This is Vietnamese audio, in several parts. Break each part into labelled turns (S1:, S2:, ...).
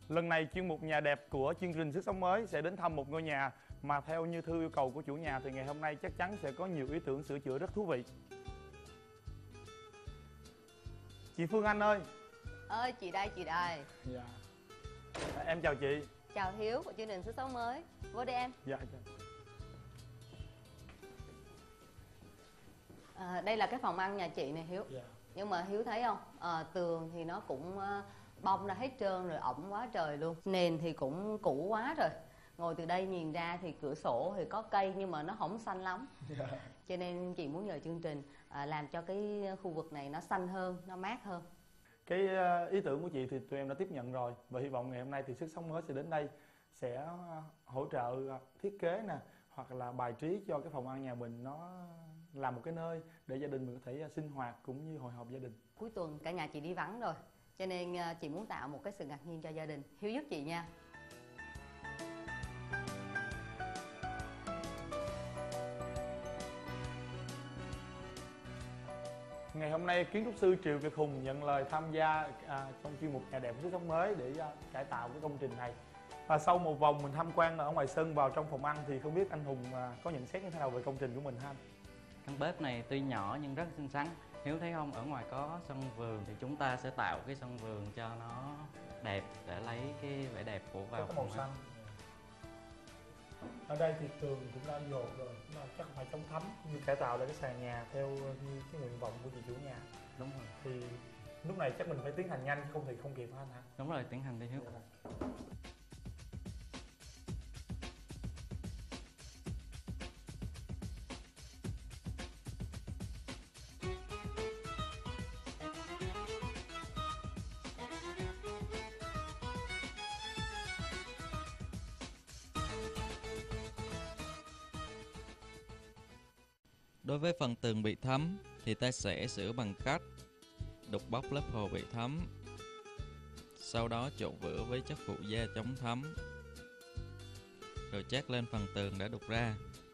S1: Lần này chuyên mục nhà đẹp của chương trình Sức Sống Mới sẽ đến thăm một ngôi nhà mà theo như thư yêu cầu của chủ nhà thì ngày hôm nay chắc chắn sẽ có nhiều ý tưởng sửa chữa rất thú vị. Chị Phương Anh ơi.
S2: Ơi chị đây, chị đây.
S1: Dạ. Em chào chị.
S2: Chào Hiếu của chương trình Sức Sống Mới. Vô đây em.
S1: Dạ chào.
S2: Đây là cái phòng ăn nhà chị này Hiếu.
S1: Dạ.
S2: Nhưng mà Hiếu thấy không, tường thì nó cũng bong ra hết trơn rồi, ẩm quá trời luôn. Nền thì cũng cũ quá rồi. Ngồi từ đây nhìn ra thì cửa sổ thì có cây nhưng mà nó không xanh lắm.
S1: Dạ.
S2: Cho nên chị muốn nhờ chương trình làm cho cái khu vực này nó xanh hơn, nó mát hơn.
S1: Cái ý tưởng của chị thì tụi em đã tiếp nhận rồi. Và hy vọng ngày hôm nay thì Sức Sống Mới sẽ đến đây, sẽ hỗ trợ thiết kế nè, hoặc là bài trí cho cái phòng ăn nhà mình nó là một cái nơi để gia đình mình có thể sinh hoạt cũng như hội họp gia đình.
S2: Cuối tuần cả nhà chị đi vắng rồi, cho nên chị muốn tạo một cái sự ngạc nhiên cho gia đình. Hiếu giúp chị nha.
S1: Ngày hôm nay kiến trúc sư Triệu Việt Hùng nhận lời tham gia trong chuyên mục nhà đẹp Sức Sống Mới để cải tạo cái công trình này. Và sau một vòng mình tham quan ở ngoài sân vào trong phòng ăn thì không biết anh Hùng có nhận xét như thế nào về công trình của mình ha anh?
S3: Căn bếp này tuy nhỏ nhưng rất xinh xắn. Hiếu thấy không, ở ngoài có sân vườn thì chúng ta sẽ tạo cái sân vườn cho nó đẹp để lấy cái vẻ đẹp của vào
S1: có màu xanh. Ở đây thì tường cũng đã dột rồi, nhưng mà chắc không phải chống thấm, như cải tạo lại cái sàn nhà theo như cái nguyện vọng của chị chủ nhà.
S3: Đúng rồi.
S1: Thì lúc này chắc mình phải tiến hành nhanh, không thì không kịp hả anh hả?
S3: Đúng rồi, tiến hành đi Hiếu.
S4: Đối với phần tường bị thấm thì ta sẽ sửa bằng cách đục bóc lớp hồ bị thấm, sau đó trộn vữa với chất phụ gia chống thấm, rồi chát lên phần tường đã đục ra.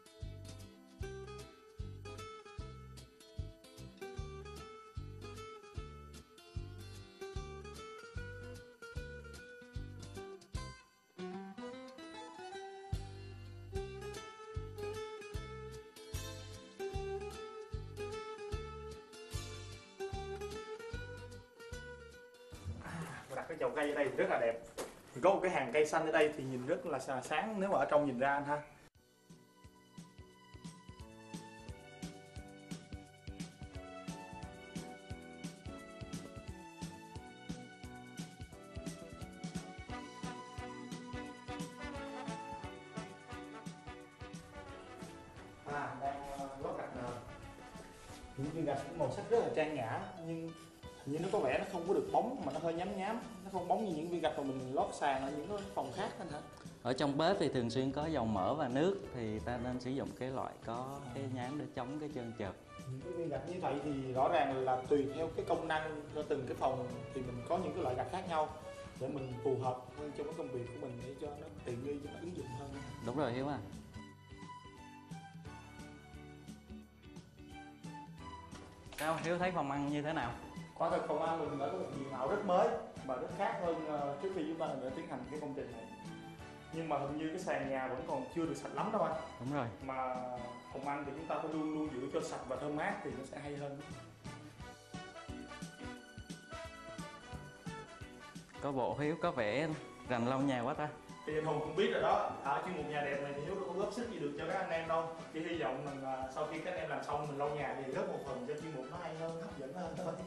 S1: Đặt cái chậu cây ở đây thì rất là đẹp. Có một cái hàng cây xanh ở đây thì nhìn rất là sáng nếu mà ở trong nhìn ra anh ha. Đang lót gạch nền. Những viên gạch màu sắc rất là trang nhã nhưng hình như nó có vẻ nó không có được bóng mà nó hơi nhám nhám, nó không bóng như những viên gạch mà mình lót sàn ở những cái phòng khác anh hả?
S3: Ở trong bếp thì thường xuyên có dầu mỡ và nước thì ta nên sử dụng cái loại có cái nhám để chống cái trơn trượt.
S1: Những cái viên gạch như vậy thì rõ ràng là tùy theo cái công năng cho từng cái phòng thì mình có những cái loại gạch khác nhau để mình phù hợp hơn trong cái công việc của mình để cho nó tiện nghi, cho nó ứng dụng hơn.
S3: Đúng rồi Hiếu à. Sao Hiếu thấy phòng ăn như thế nào?
S1: Quả thật phòng ăn mình đã có một diện mạo rất mới và rất khác hơn trước khi chúng ta đã tiến hành cái công trình này. Nhưng mà hình như cái sàn nhà vẫn còn chưa được sạch lắm đâu anh.
S3: Đúng rồi.
S1: Mà phòng ăn thì chúng ta phải luôn luôn giữ cho sạch và thơm mát thì nó sẽ hay hơn.
S3: Có bộ Hiếu có vẻ rành lau nhà quá ta.
S1: Thì anh Hùng cũng biết rồi đó, ở chuyên mục nhà đẹp này thì Hiếu đâu có góp sức gì được cho các anh em đâu. Chỉ hy vọng rằng sau khi các anh em làm xong mình lau nhà thì góp một phần cho chuyên mục nó hay hơn, hấp dẫn hơn thôi.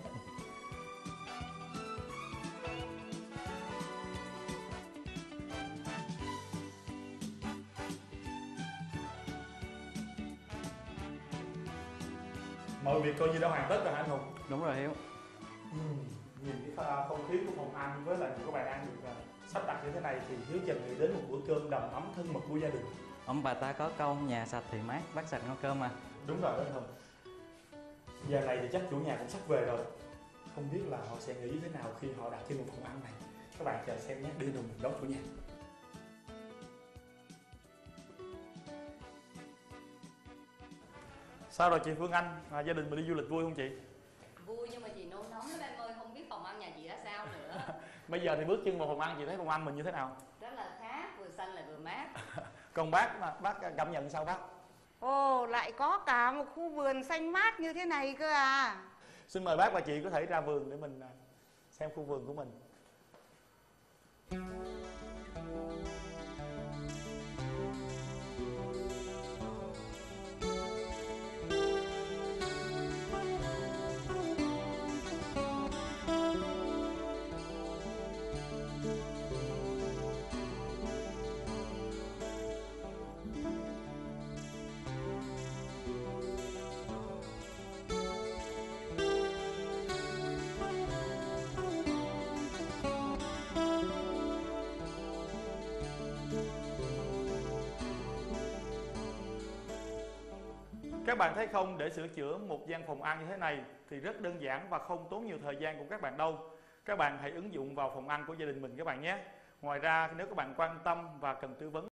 S1: Mọi việc coi như đã hoàn tất rồi hả anh Hùng?
S3: Đúng rồi Hiếu.
S1: Nhìn cái không khí của phòng ăn với lại các bạn ăn được sắp đặt như thế này thì Hiếu chợt nghĩ đến một bữa cơm đầm ấm thân mật của gia đình.
S3: Ông bà ta có câu nhà sạch thì mát, bát sạch ngon cơm mà.
S1: Đúng rồi anh Hùng. Giờ này thì chắc chủ nhà cũng sắp về rồi. Không biết là họ sẽ nghĩ thế nào khi họ đặt trên một phòng ăn này. Các bạn chờ xem nhé, đi đồng mình đón chủ nhà. Sao rồi chị Phương Anh, gia đình mình đi du lịch vui không chị?
S2: Vui nhưng mà chị nôn nóng lắm em ơi, không biết phòng ăn nhà chị ra sao nữa.
S1: Bây giờ thì bước chân vào phòng ăn, chị thấy phòng ăn mình như thế nào?
S2: Rất là khác, vừa xanh lại vừa mát.
S1: Còn bác cảm nhận sao bác?
S5: Ồ, lại có cả một khu vườn xanh mát như thế này cơ à.
S1: Xin mời bác và chị có thể ra vườn để mình xem khu vườn của mình. Các bạn thấy không, để sửa chữa một gian phòng ăn như thế này thì rất đơn giản và không tốn nhiều thời gian của các bạn đâu. Các bạn hãy ứng dụng vào phòng ăn của gia đình mình các bạn nhé. Ngoài ra nếu các bạn quan tâm và cần tư vấn